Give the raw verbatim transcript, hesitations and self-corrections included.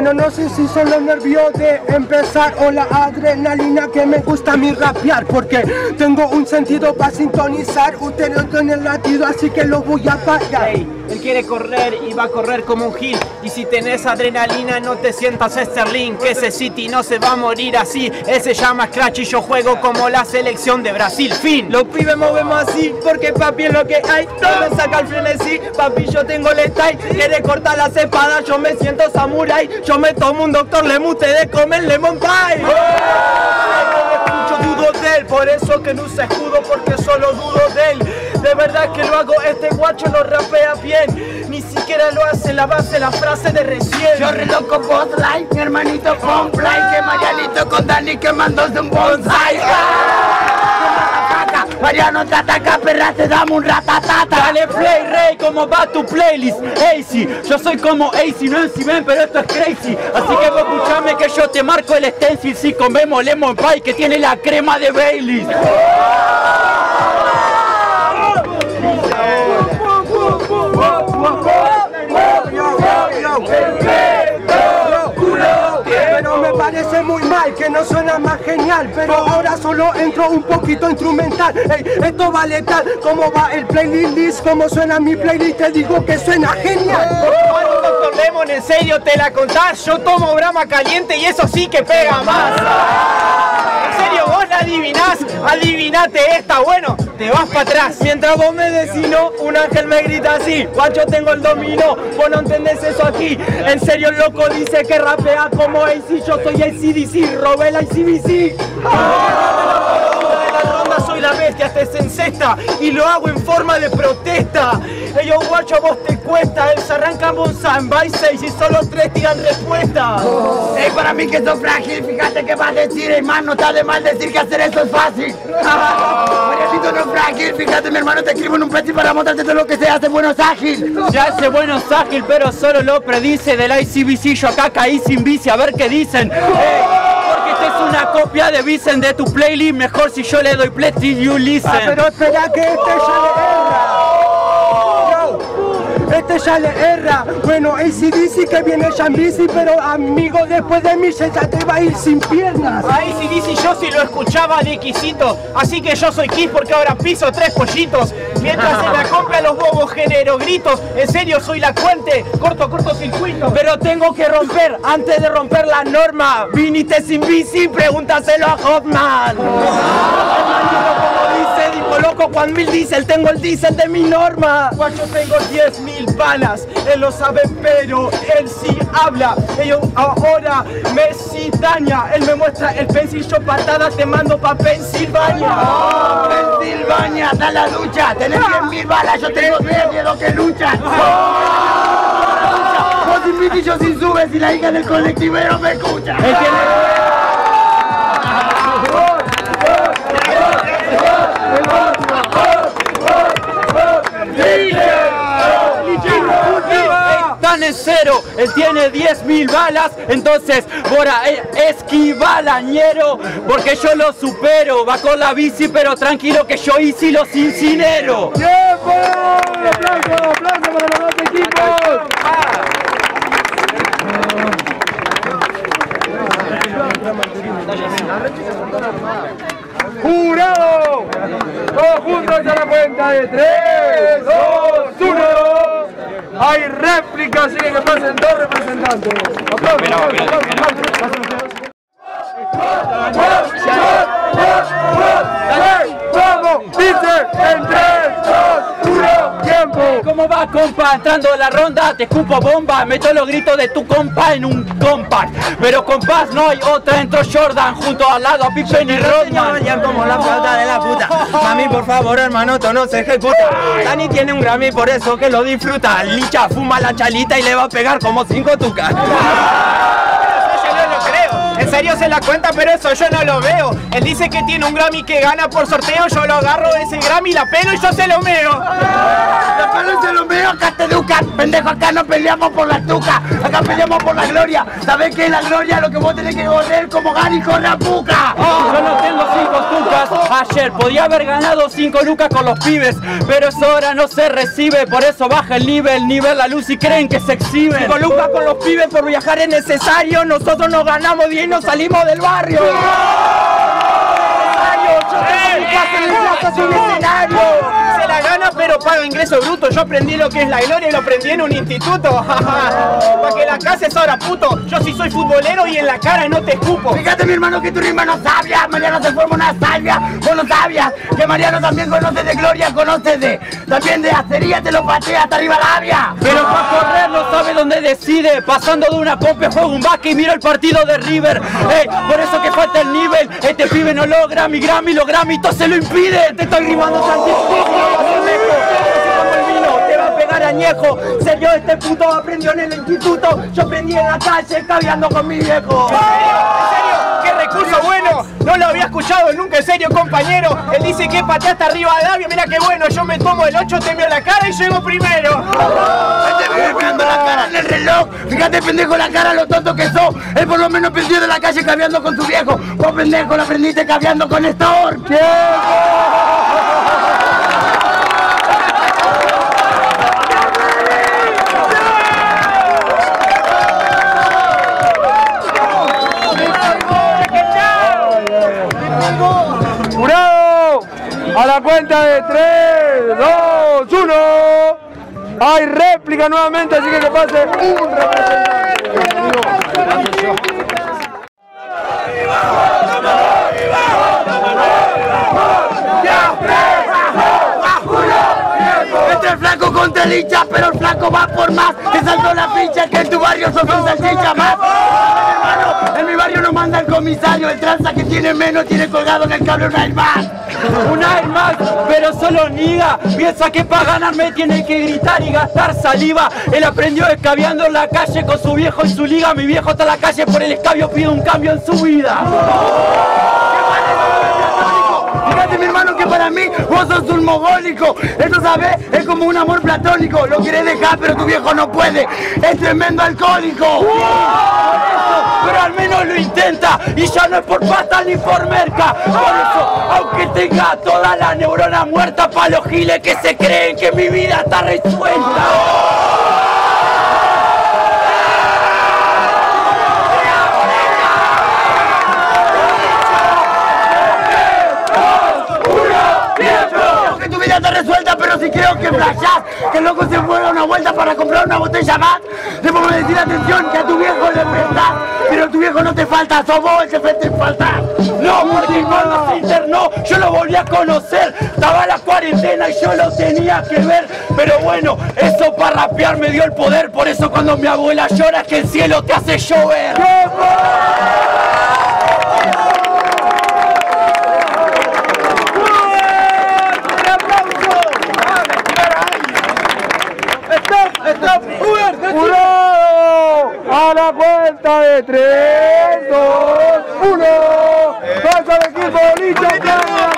Bueno, no sé si son los nervios de empezar o la adrenalina que me gusta a mí rapear, porque tengo un sentido para sintonizar. Usted no tiene el latido, así que lo voy a pagar. Hey, él quiere correr y va a correr como un gil. Y si tenés adrenalina no te sientas Sterling, que ese City no se va a morir así. Él se llama Scratch y yo juego como la selección de Brasil. Fin. Los pibes movemos así porque papi es lo que hay. No me saca el frenesí, papi yo tengo el style. Quiere cortar las espadas, yo me siento samurai. Yo me tomo un doctor Lemu, te de comer lemon pie. Yo dudo de él, por eso que no usa escudo, porque solo dudo de él. De verdad que lo hago, este guacho lo rapea bien. Ni siquiera lo hace la base, la frase de recién. Yo reloco Botlight, mi hermanito con Fly, que Marianito con Dani quemándose un bonsai. Mariano te ataca, perra, te damos un ratatata. Dale play, rey, ¿cómo va tu playlist? Easy, yo soy como Easy, no en Simen, pero esto es crazy. Así que vos escuchame que yo te marco el stencil si comemos lemon pie que tiene la crema de Baileys. Pero me parece muy mal, que no suena más genial. Pero ahora solo entro un poquito instrumental. Ey, esto va letal, ¿cómo va el playlist? ¿Cómo suena mi playlist? Te digo que suena genial. Doctor Lemon, en serio te la contás. Yo tomo brama caliente y eso sí que pega más. En serio, vos la adivinás, adivinate esta, bueno, te vas para atrás. Mientras vos me decís no, un ángel me grita así. Guacho, tengo el dominó, vos no entendés eso aquí. En serio el loco dice que rapea como A C, yo soy A C D C, robé el A C D C. Soy la bestia, te se encesta y lo hago en forma de protesta. Ellos guacho, a vos te cuesta, él se arranca Bonsan, by seis y solo tres tiran respuesta. Oh. Ey, para mí que sos frágil, fíjate que vas a decir, hermano, no está de mal decir que hacer eso es fácil. Marianito no es frágil, fíjate mi hermano, te escribo en un petit para mostrarte todo lo que se hace bueno es ágil. Se hace bueno es ágil, pero solo lo predice del I C B C, yo acá caí sin bici, a ver qué dicen. Ey, porque esta es una copia de Vicen de tu playlist, mejor si yo le doy play till you listen. Ah, pero espera que este ya le erra. Este ya le erra. Bueno, A C D C que viene ya en bici, pero amigo, después de mí se ya te va a ir sin piernas. A A C D C yo sí lo escuchaba de Quisito, así que yo soy Kiss porque ahora piso tres pollitos. Mientras en la compra los bobos genero gritos. En serio soy la cuente, corto, corto circuito. Pero tengo que romper, antes de romper la norma. Viniste sin bici, pregúntaselo a Hoffman. Digo loco, Juan Mil Diesel, tengo el diésel de mi norma. Guacho, tengo diez mil balas, él lo sabe, pero él sí habla. Ellos ahora me citaña, él me muestra el pensillo, patadas, te mando pa' Pensilvania. Oh, Pensilvania, da la lucha, tenés diez mil balas, yo tengo diez miedo que luchan. Oh, vos sin bici, yo sin subes y la hija del colectivero me escucha. Están en cero, él tiene diez mil balas, entonces Bora eh, esquivalañero, porque yo lo supero, va con la bici pero tranquilo que yo Easy los incinero. ¡Tiempo! ¡Aplauso, aplauso para los dos equipos! ¡Jurado! Todos juntos a la cuenta de tres, dos, uno. Hay réplica, así que pasen dos representantes. ¡Aplausos, aplausos, ¡vamos! ¡Dice en tres, dos, uno, tiempo! ¿Cómo va, compa? Entrando a la ronda, te escupo bomba, meto los gritos de tu compa en un compact. Pero compás no hay otra, entró Jordan junto al lado a Pippen y Rodman. Ya como la flauta de la puta. Mami, por favor, hermano, esto no se ejecuta. Dani tiene un Grammy, por eso que lo disfruta. Licha fuma la chalita y le va a pegar como cinco tucas. En serio se la cuenta, pero eso yo no lo veo. Él dice que tiene un Grammy que gana por sorteo. Yo lo agarro ese Grammy, la pelo y yo se lo meo. La pelo y se lo meo, acá te educan. Pendejo, acá no peleamos por la tuca. Acá peleamos por la gloria. ¿Sabés qué es la gloria? Lo que vos tenés que correr como Gary con la puca. Oh, yo no tengo cinco tucas, ayer. Podía haber ganado cinco lucas con los pibes, pero eso ahora no se recibe. Por eso baja el nivel, nivel la luz y creen que se exhiben. cinco lucas con los pibes por viajar es necesario. Nosotros nos ganamos diez y nos salimos del barrio. Yo tengo mi casa en el plaza sin escenario. Se la gana pero paga ingreso bruto. Yo aprendí lo que es la gloria y lo aprendí en un instituto. Para que la casa es ahora puto. Yo sí soy futbolero y en la cara no te escupo. Fíjate mi hermano que tu rima no sabia. Mariano se forma una salvia. Vos no sabías que Mariano también conoce de gloria, conoce de también de acería, te lo patea hasta arriba labia. Pero para correr no sabe dónde decide. Pasando de una pompe juega un baque y mira el partido de River. Ey, por eso que falta el nivel. Este pibe no logra mi Grammy, los Grammys se lo impide. Te estoy rimando tantísimo. Te va a pegar añejo. Serio, este puto aprendió en el instituto. Yo aprendí en la calle caviando con mi viejo. ¿En serio? ¡Qué recurso bueno! No lo había escuchado nunca, en serio, compañero. Él dice que pateaste arriba de Davio. Mira qué bueno, yo me tomo el ocho, te veo la cara y llego primero. Te vive mirando la cara en el reloj. Fíjate, pendejo, la cara, lo tonto que sos. Él por lo menos aprendió de la calle caviando con su viejo. Vos, pendejo, lo aprendiste caviando con Stor. ¡Jurado! A la cuenta de tres, dos, uno. Hay réplica nuevamente, así que que pase un Entre el flaco contra el hincha, pero el flaco va por más. Te saltó la pincha que en tu barrio son un salchicha más. Hermano, en mi barrio no manda el comisario. El tranza que tiene menos tiene colgado en el cable un Air Max. Un Air Max, pero solo niga. Piensa que para ganarme tiene que gritar y gastar saliva. Él aprendió escabeando en la calle con su viejo y su liga. Mi viejo está en la calle por el escabio, pide un cambio en su vida. Fíjate mi hermano que para mí vos sos un mogólico. Esto sabes, es como un amor platónico. Lo querés dejar pero tu viejo no puede. Es tremendo alcohólico. Pero al menos lo intenta y ya no es por pasta ni por merca. Por eso, aunque tenga toda la neurona muerta, pa' los giles que se creen que mi vida está resuelta. Está resuelta, pero si creo que flashás, que el loco se fue a una vuelta para comprar una botella más, le podemos decir atención que a tu viejo le prestás, pero tu viejo no te falta, sos vos el que te falta. No, porque cuando se internó yo lo volví a conocer, estaba la cuarentena y yo lo tenía que ver, pero bueno, eso para rapear me dio el poder, por eso cuando mi abuela llora es que el cielo te hace llover. ¡Jurado! A la cuenta de tres, dos, uno. ¡Pasa el equipo, Licha!